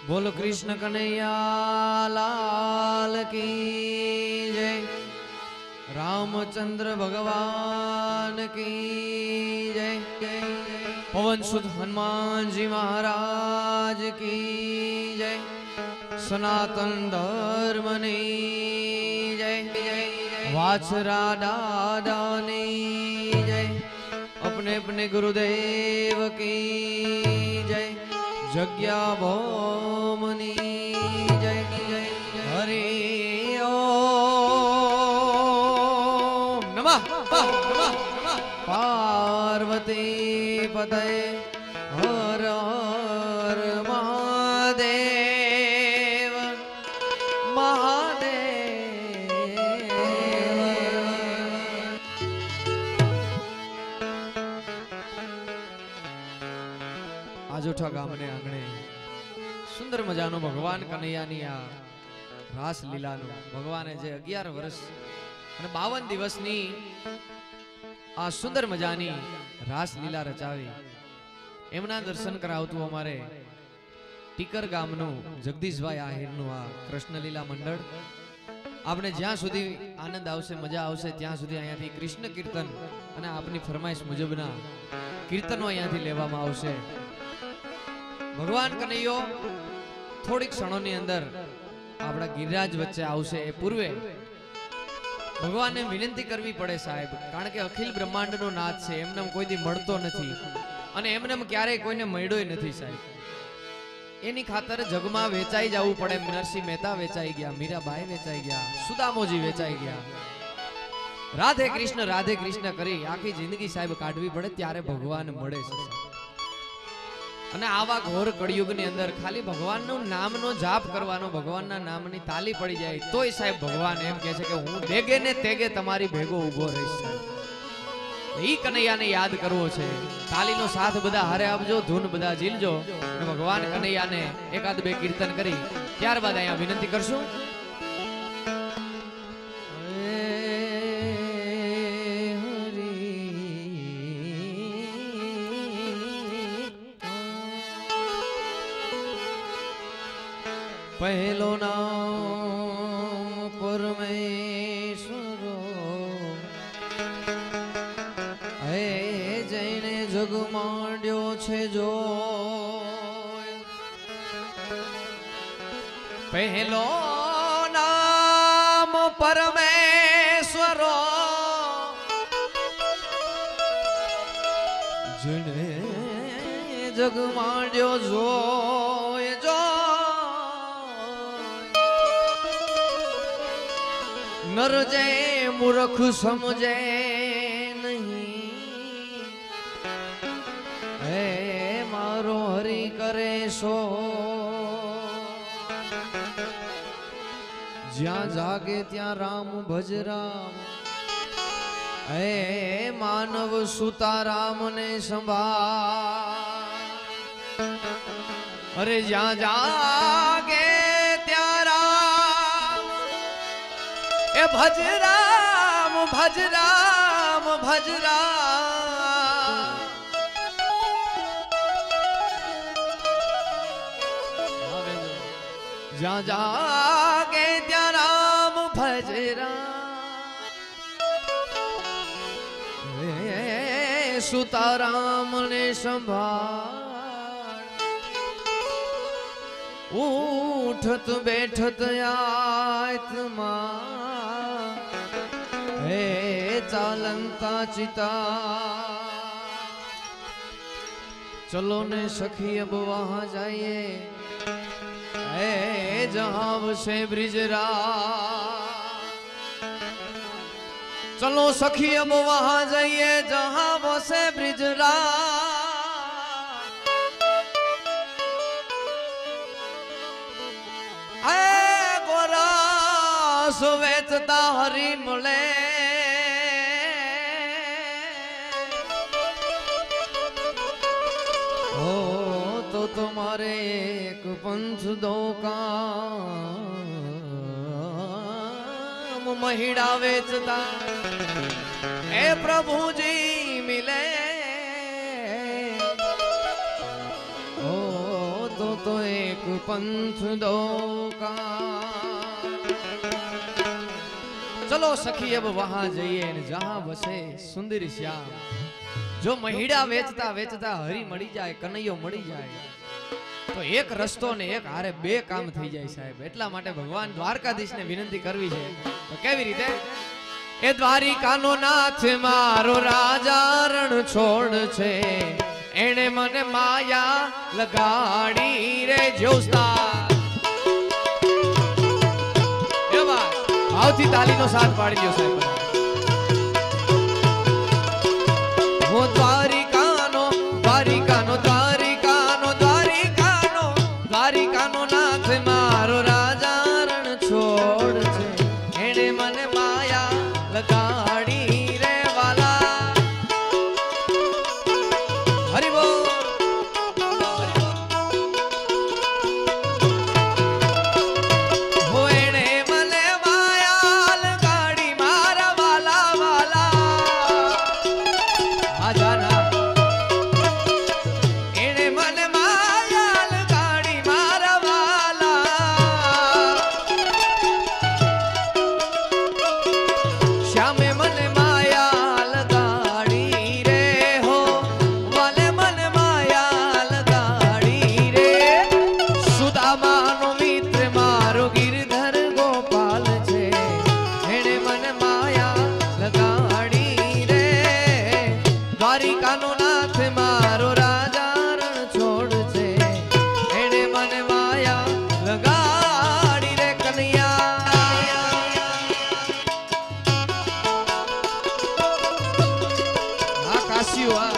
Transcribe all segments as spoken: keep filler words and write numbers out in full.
बोलो कृष्ण कन्हैया लाल की जय। रामचंद्र भगवान की जय। पवन सुत हनुमान जी महाराज की जय। सनातन धर्म ने जय। वाछरा दादा ने जय। अपने अपने गुरुदेव की जय। जग्या भौमनी जय जय हरि ओम नमः नमः पार्वती पतये हर हर महादेव महादेव। આજોઠા ગામને આંગણે સુંદર મજાનો ભગવાન કનૈયાની આ રાસ લીલાનો ભગવાને જે અગિયાર વર્ષ અને બાવન દિવસની આ સુંદર મજાની રાસ લીલા રચાવી એમના દર્શન કરાવતું અમારે ટીકર ગામનું જગદીશભાઈ આહિરનું આ કૃષ્ણ લીલા મંડળ। આપણે જ્યાં સુધી આનંદ આવશે મજા આવશે ત્યાં સુધી અહીંયાથી કૃષ્ણ કીર્તન અને આપની ફરમાઈશ મુજબના કીર્તનો અહીંયાથી લેવામાં આવશે। भगवान कन्हैयो थोड़ी क्षणों नी अंदर आपड़ा गिरिराज वच्चे आवशे ए पूर्वे भगवान ने विनंती करवी पड़े साहेब, कारण के अखिल ब्रह्मांड नो नाथ छे, एमनेम कोई दी मळतो नथी अने एमनेम क्यारेय कोईने मळ्योय नथी साहेब। एनी खातर जगमा वेचाई जावुं पड़े। नरसिंह मेहता वेचाई गया, मीराबाई वेचाई गया, सुदामोजी वेचाई गया। राधे कृष्ण राधे कृष्ण करी आखी जिंदगी साहेब काढवी पड़े त्यारे भगवान मळे छे। અને આવા ઘોર કળિયુગની અંદર ખાલી ભગવાનનું નામનો જાપ કરવાનો, ભગવાનના નામની તાલી પડી જાય તોય સાહેબ ભગવાન એમ કહે છે કે હું દેગે ને તેગે તમારી ભેગો ઊભો રહીશ સાહેબ। ઈ કનૈયાને યાદ કરવો છે। તાલીનો સાથ બધા હારે આપજો, ધૂન બધા ઝીલજો અને ભગવાન કનૈયાને એકાદ બે કીર્તન કરી ત્યારબાદ અહીંયા વિનંતી કરશું। पहलो नाम परमेश्वरो हे जैने जग मांड्यो छे जो। पहलो नाम परमेश्वरो जैने जग मांड्यो जो जो। नर जे मूर्ख समझे नहीं, हे मारो हरि करे सो। ज्या जागे त्या राम भज राम, हे मानव सुता राम ने संभाल। अरे ज्या जागे त्या ए भज राम भज राम भज राम। जा जागे त्या राम भज राम। सुता राम ने संभाल। उठत बैठत आत्मा हे चालंता चिता। चलो ने सखी अब वहां जाइए, हे जहां से ब्रिजरा। चलो सखी अब वहां जाइए जहां से ब्रिजरा। वेचता हरि मुले हो तो तुम्हारे एक पंथ दो काम महिड़ा वेचता ए प्रभु जी मिले। तो एक पंथ दो का। चलो सखी अब वहां जाइए जहां बसे सुंदर श्याम। जो महिड़ा वेचता वेचता हरी मળી જાય, કનૈયો મળી જાય, તો એક રસ્તો ને એક હારે બે કામ થઈ જાય સાહેબ। એટલા માટે ભગવાન દ્વારકાધીશને વિનંતી કરવી છે। તો કેવી રીતે? એ દ્વારિકાનો નાથ મારો રાજા રણ છોડ છે, એણે મને માયા લગાડી રે જોસ્તા। એ ભાઈ આવતી તાલીનો સાથ પાડી લ્યો સાહેબ। वो द्वारिकानो द्वारिकानो द्वारिकानो द्वारिकानो द्वारिकानो नाथ मारो राजा रण छोड़ छे, एणे मने माया लगाड़ी रे वाला। हरि बोल। वो एणे मने माया लगाड़ी मारा वाला वाला। एणे मने माया लगाड़ी मारा वाला। श्यामे मने माया लगाड़ी रे हो, वाले मने माया लगाड़ी रे। सुदामानो मित्र मारो गिरधर गोपाल छे, एणे मने माया लगाड़ी रे। द्वारिकानो नाथ मारो राजा रण छोड़ छे, एणे मने माया लगाड़ी रे कन्हैया। हाँ काशियो आ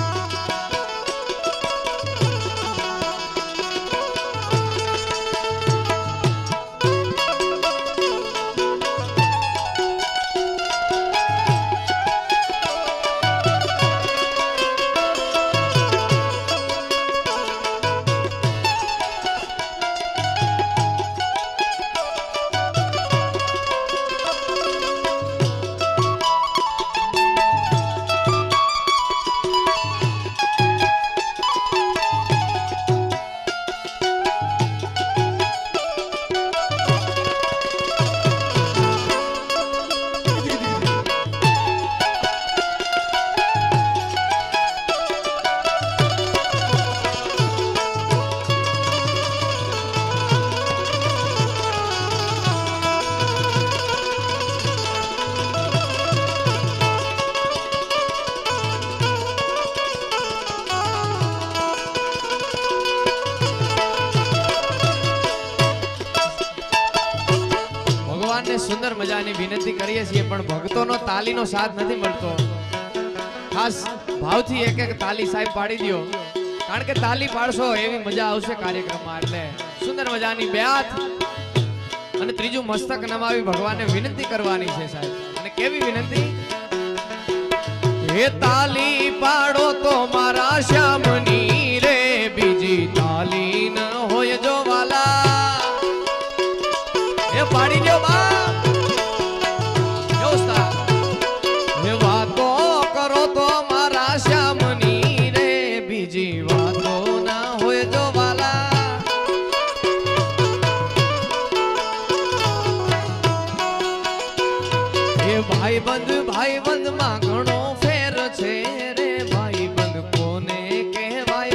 सुंदर मजानी विनती करीए छीए, पण भक्तोनो तालीनो साथ नहीं मळतो। खास भावथी एक एक ताली साहेब पाड़ी दियो, कारण के ताली पाड़शो एवी मजा आवशे कार्यक्रममां। એટલે सुंदर मजानी બે હાથ અને ત્રીજું મસ્તક નમાવી ભગવાનને વિનંતી કરવાની છે સાહેબ। અને કેવી વિનંતી? હે તાલી પાડો તો મારા શ્યામની રે, બીજી તાલી ન હોય જો વાલા। એ પાડી દો બા। વાતો કરો તો મારા શ્યામની રે, બીજી વાતો ના હોય જો વાલા। એ ભાઈબંધ ભાઈબંધ માં ઘણો ફેર છે રે, ભાઈબંધ કોને કહેવાય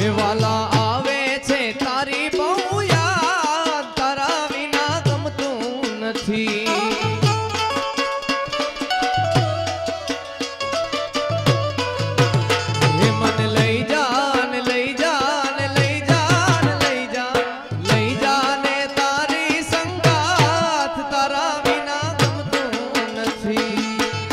હે વાલા આવે છે તારી બહુ યાદ, તારા વિના ગમતું નથી. હે મને લઈ જા ને લઈ જા ને લઈ જા ને લઈ જા, લઈ જા ને તારી સંગાથ, તારા વિના ગમતું નથી.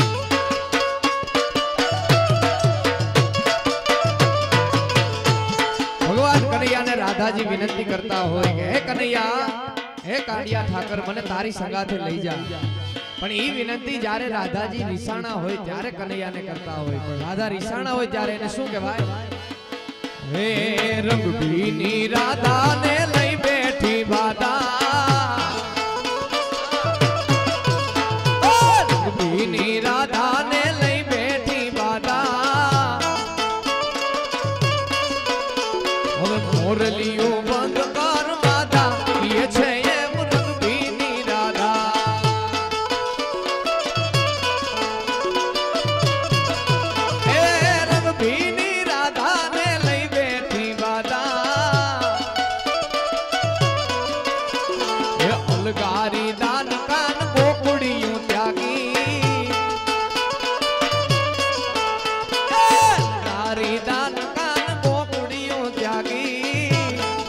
ભગવાન કનૈયાને રાધાજી વિનંતી કરતા હોય કે હે કનૈયા, હે કાળિયા ઠાકર, મને તારી સંગાથે લઈ જા. પણ ઈ વિનંતી જ્યારે રાધાજી રીસાણા હોય ત્યારે કનૈયાને કરતા હોય, પણ રાધા રીસાણા હોય ત્યારે એને શું કહેવાય? હે રંગભીની રાધાને લઈ બેઠી બાધા, રંગભીની રાધાને લઈ બેઠી બાધા. હવે મોરલીઓ બંધ કર માધા, એ છે એમ રંગભીની રાધા. હે રંગભીની રાધાને લઈ બેઠી બાધા. હે અલગારી દાન કાન ગોકુડિયું ત્યાગી, તારી દાન કાન ગોકુડિયું ત્યાગી.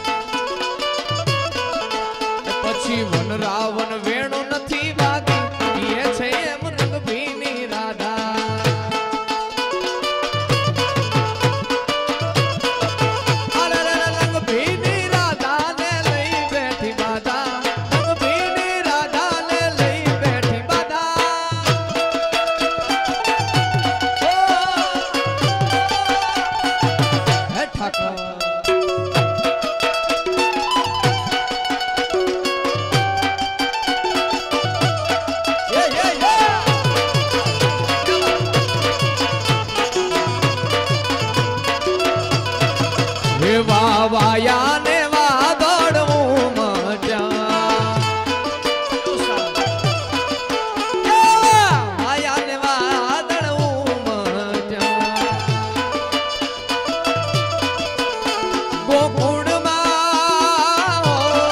પછી વન રાવણ વેણો નથી વાગી, એ છે એમ રંગભીની રાધા. અરે રે રંગભીની રાધાને લઈ બેઠી બાધા, રંગભીની રાધાને લઈ બેઠી બાધા. હે ઠાકર, વાયા ને વાદળવું મજા, વાયા ને વાદળવું મજા. ગોકુળમાં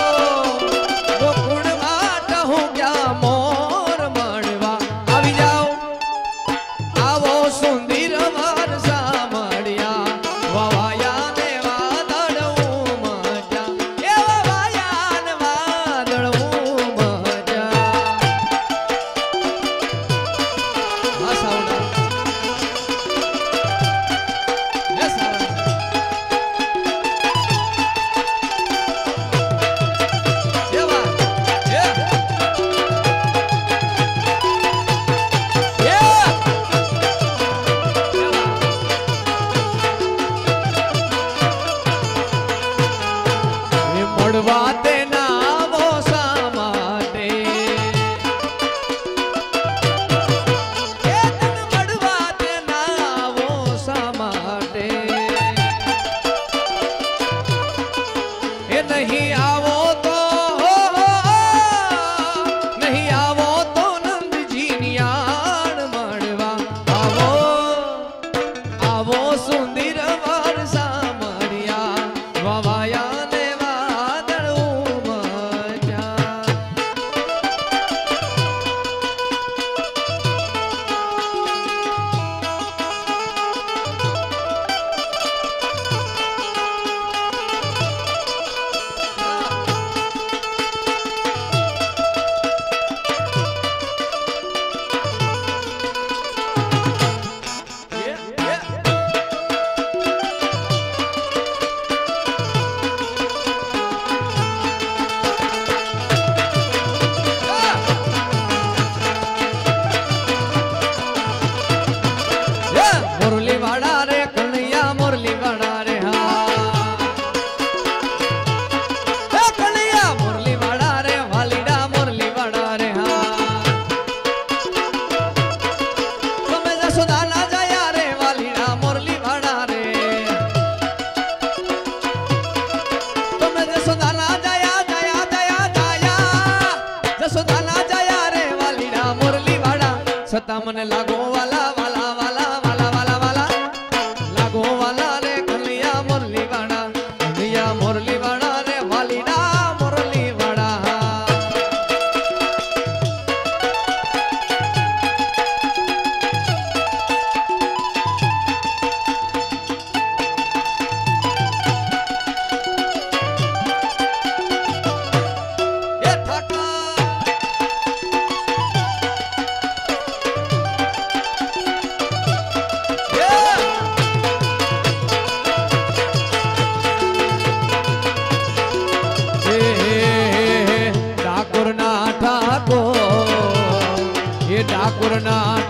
ગોકુળમાં ટહું ગયા મોર મળવા, આવી જાઓ આવો સુંદર વરસા મળ્યા. વાયા મળવા તેના આવો શા માટે? એ તન મળવા તેના આવો શા માટે? એ નહીં આવો તો નહીં આવો તો નંદજીની આણ મળવા આવો, આવો સુંદર વરસા મળ્યા. વાવાયા છતાં મને લાગો વાલા વાલા વાલા વાલા વાલા વાલા લાગો વાલા રે કનૈયા મુરલી વાળા. એ ઠાકોરના